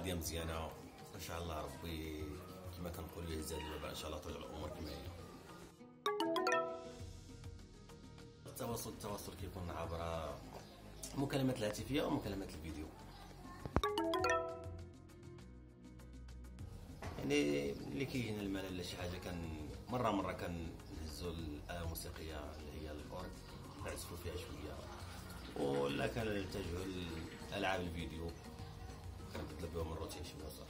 غاديه مزيانه ان شاء الله. ربي كما كنقولوا يهز هذا الوباء ان شاء الله، ترجع الامور كما هي. التواصل كيكون عبر مكالمات الهاتفيه او مكالمات الفيديو. يعني اللي كيجينا الملل ولا شي حاجه مره كنهزوا الآلة الموسيقيه اللي هي الاورج نعزفوا فيها شويه، ولا كنتجهوا لالعاب الفيديو كنبدلوا بهم الروتين شي بلاصه.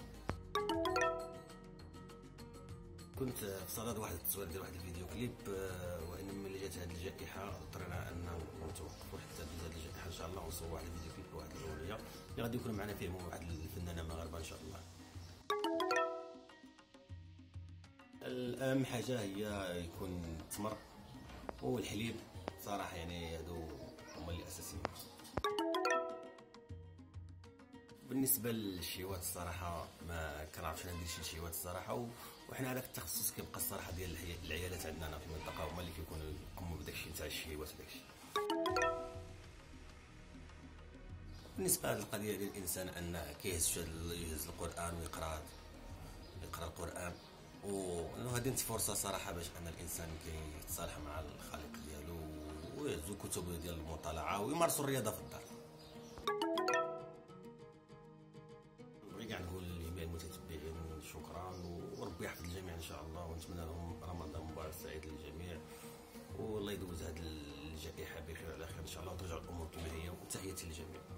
كنت في صدد واحد التصوير ديال واحد الفيديو كليب، وان ملي جات هذه الجائحه اضطرينا اننا نتوقفوا حتى تجي هذه الجائحه ان شاء الله، ونصور واحد الفيديو كليب بواحد الاغنيه اللي غادي يكون معنا فيه واحد الفنانه مغاربه ان شاء الله. اهم حاجه هي يكون التمر والحليب صراحه، يعني هادو هما اللي اساسيين. بالنسبه للشيوات الصراحه ما كنعرفش ندير شي شيوات الصراحه، وحنا هذاك التخصص كيبقى الصراحه ديال العيالات عندنا في المنطقه هما اللي كيكونوا يقوموا بداكشي نتاع الشيوات وداكشي. بالنسبه للقضيه ديال الانسان انه يهز القران ويقرا القران، وهذه انت فرصه صراحه باش ان الانسان كيتصالح مع الخالق ديالو، ويهزو كتب ديال المطالعه ويمارسوا الرياضه في الدار. نبغي كاع نقول لجميع المتتبعين شكرا، وربي يحفظ الجميع ان شاء الله، ونتمنى لهم رمضان مبارك سعيد للجميع، والله يدوز هذه الجائحه بخير على خير ان شاء الله، وترجع الامور كما هي، وتحياتي للجميع.